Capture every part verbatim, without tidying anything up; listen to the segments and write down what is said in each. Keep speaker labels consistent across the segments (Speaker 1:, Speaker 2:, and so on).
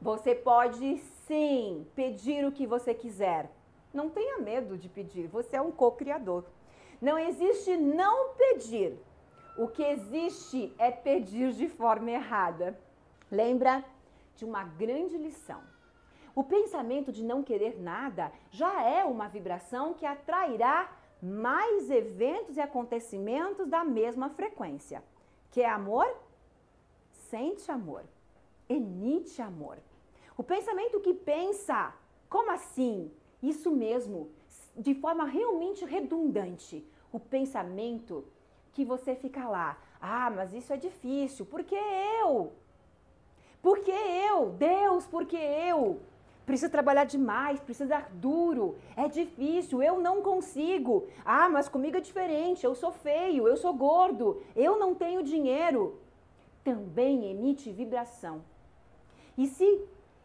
Speaker 1: Você pode sim pedir o que você quiser. Não tenha medo de pedir, você é um co-criador. Não existe não pedir. O que existe é pedir de forma errada. Lembra de uma grande lição. O pensamento de não querer nada já é uma vibração que atrairá mais eventos e acontecimentos da mesma frequência. Quer amor? Sente amor. Emite amor. O pensamento que pensa, como assim? Isso mesmo, de forma realmente redundante. O pensamento que você fica lá, ah, mas isso é difícil, porque eu? Porque eu? Deus, porque eu? Preciso trabalhar demais, preciso dar duro, é difícil, eu não consigo. Ah, mas comigo é diferente, eu sou feio, eu sou gordo, eu não tenho dinheiro. Também emite vibração. E se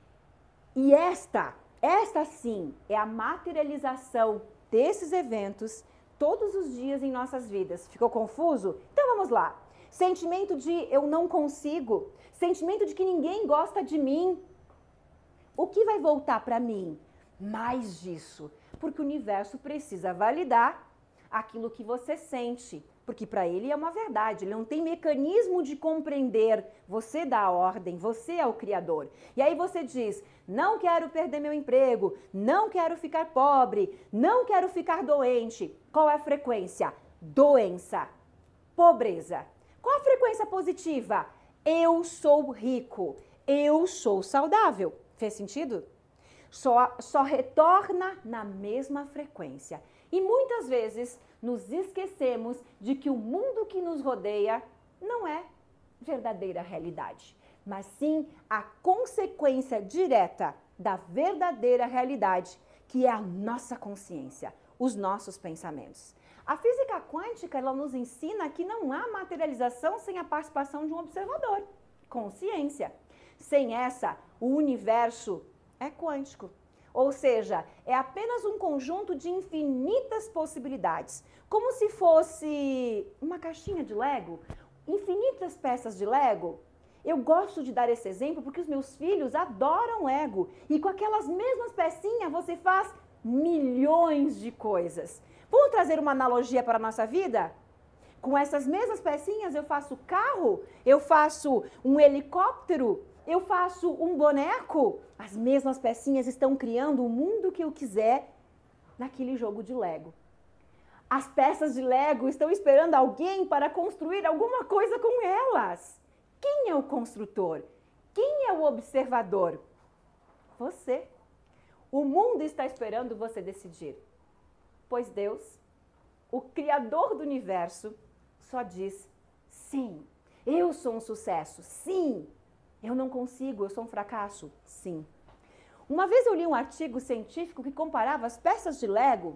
Speaker 1: e esta, esta sim é a materialização desses eventos todos os dias em nossas vidas. Ficou confuso? Então vamos lá. Sentimento de eu não consigo, sentimento de que ninguém gosta de mim. O que vai voltar para mim? Mais disso, porque o universo precisa validar aquilo que você sente, porque para ele é uma verdade, ele não tem mecanismo de compreender. Você dá a ordem, você é o criador. E aí você diz, não quero perder meu emprego, não quero ficar pobre, não quero ficar doente. Qual é a frequência? Doença, pobreza. Qual a frequência positiva? Eu sou rico, eu sou saudável. Fez sentido? Só, só retorna na mesma frequência. E muitas vezes nos esquecemos de que o mundo que nos rodeia não é verdadeira realidade, mas sim a consequência direta da verdadeira realidade, que é a nossa consciência, os nossos pensamentos. A física quântica, ela nos ensina que não há materialização sem a participação de um observador, consciência. Sem essa, o universo é quântico. Ou seja, é apenas um conjunto de infinitas possibilidades. Como se fosse uma caixinha de Lego, infinitas peças de Lego. Eu gosto de dar esse exemplo porque os meus filhos adoram Lego. E com aquelas mesmas pecinhas você faz milhões de coisas. Vamos trazer uma analogia para a nossa vida? Com essas mesmas pecinhas eu faço carro, eu faço um helicóptero, eu faço um boneco. As mesmas pecinhas estão criando o mundo que eu quiser naquele jogo de Lego. As peças de Lego estão esperando alguém para construir alguma coisa com elas. Quem é o construtor? Quem é o observador? Você. O mundo está esperando você decidir. Pois Deus, o Criador do universo, só diz sim. Eu sou um sucesso. Sim. Eu não consigo, eu sou um fracasso? Sim. Uma vez eu li um artigo científico que comparava as peças de Lego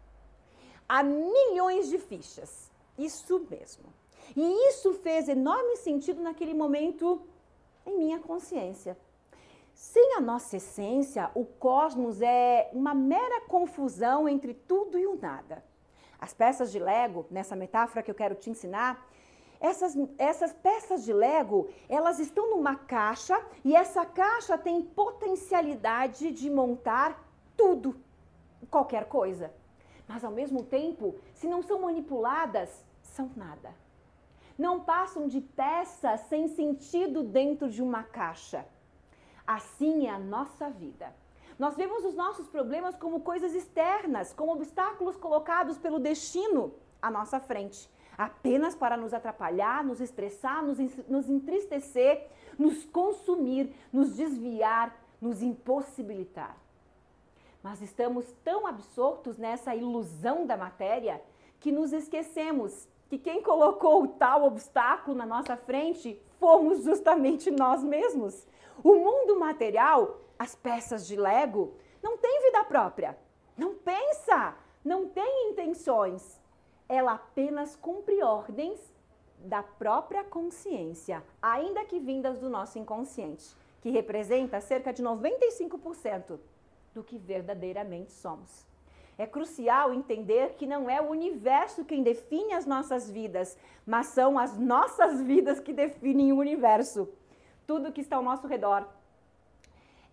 Speaker 1: a milhões de fichas. Isso mesmo. E isso fez enorme sentido naquele momento em minha consciência. Sem a nossa essência, o cosmos é uma mera confusão entre tudo e o nada. As peças de Lego, nessa metáfora que eu quero te ensinar, Essas, essas peças de Lego, elas estão numa caixa e essa caixa tem potencialidade de montar tudo, qualquer coisa. Mas ao mesmo tempo, se não são manipuladas, são nada. Não passam de peças sem sentido dentro de uma caixa. Assim é a nossa vida. Nós vemos os nossos problemas como coisas externas, como obstáculos colocados pelo destino à nossa frente. Apenas para nos atrapalhar, nos estressar, nos, nos entristecer, nos consumir, nos desviar, nos impossibilitar. Mas estamos tão absortos nessa ilusão da matéria que nos esquecemos que quem colocou o tal obstáculo na nossa frente fomos justamente nós mesmos. O mundo material, as peças de Lego, não tem vida própria, não pensa, não tem intenções. Ela apenas cumpre ordens da própria consciência, ainda que vindas do nosso inconsciente, que representa cerca de noventa e cinco por cento do que verdadeiramente somos. É crucial entender que não é o universo quem define as nossas vidas, mas são as nossas vidas que definem o universo. Tudo que está ao nosso redor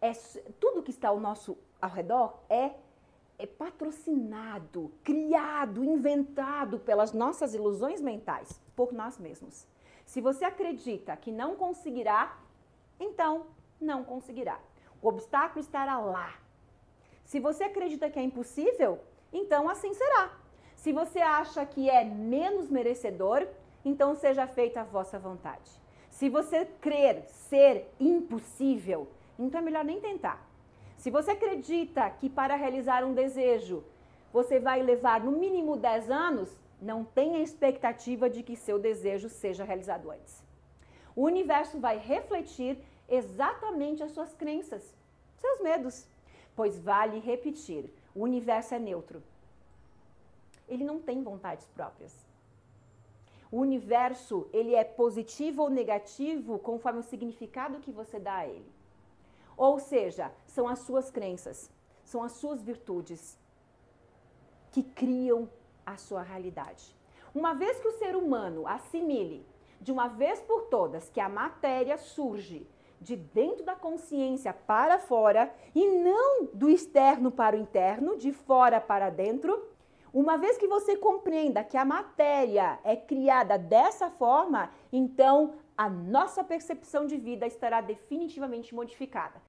Speaker 1: é tudo que está ao nosso ao redor é, é patrocinado, criado, inventado pelas nossas ilusões mentais, por nós mesmos. Se você acredita que não conseguirá, então não conseguirá. O obstáculo estará lá. Se você acredita que é impossível, então assim será. Se você acha que é menos merecedor, então seja feita a vossa vontade. Se você crer ser impossível, então é melhor nem tentar. Se você acredita que para realizar um desejo você vai levar no mínimo dez anos, não tenha expectativa de que seu desejo seja realizado antes. O universo vai refletir exatamente as suas crenças, seus medos, pois vale repetir, o universo é neutro. Ele não tem vontades próprias. O universo, ele é positivo ou negativo conforme o significado que você dá a ele. Ou seja, são as suas crenças, são as suas virtudes que criam a sua realidade. Uma vez que o ser humano assimile de uma vez por todas que a matéria surge de dentro da consciência para fora e não do externo para o interno, de fora para dentro, uma vez que você compreenda que a matéria é criada dessa forma, então a nossa percepção de vida estará definitivamente modificada.